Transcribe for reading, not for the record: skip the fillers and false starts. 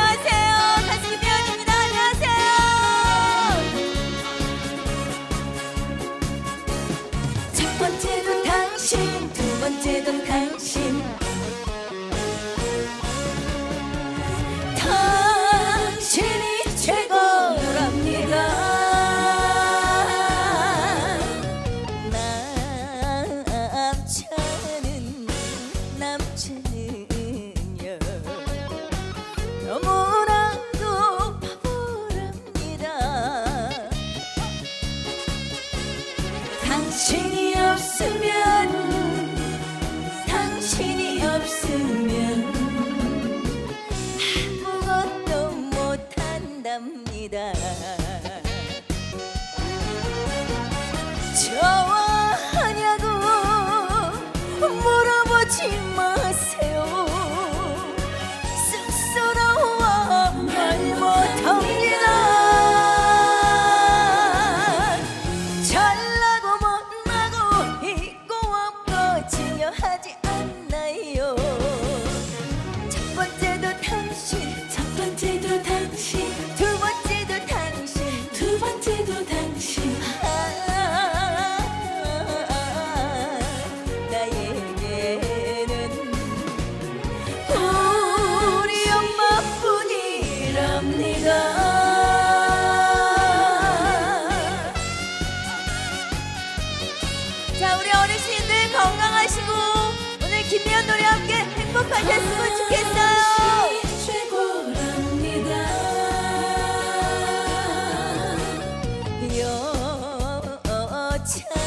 안녕하세요. 가수 김혜연입니다. 안녕하세요. 첫 번째도 당신, 두 번째도 당신. 당신이 최고랍니다. 남자는요 너무나도 바보랍니다. 당신이 없으면 아무것도 못한답니다. 좋아하냐고 물어보지 마세요. 쑥스러워 말 못합니다. 잘나고 못나고 있고 없고 중요하지 않나요. 첫 번째도 당신, 첫 번째도 당신, 두 번째도 당신, 두 번째도 당신. 자, 우리 어르신들 건강하시고 오늘 김미연 노래 함께 행복하셨으면 좋겠어요. 최고랍니다. 여자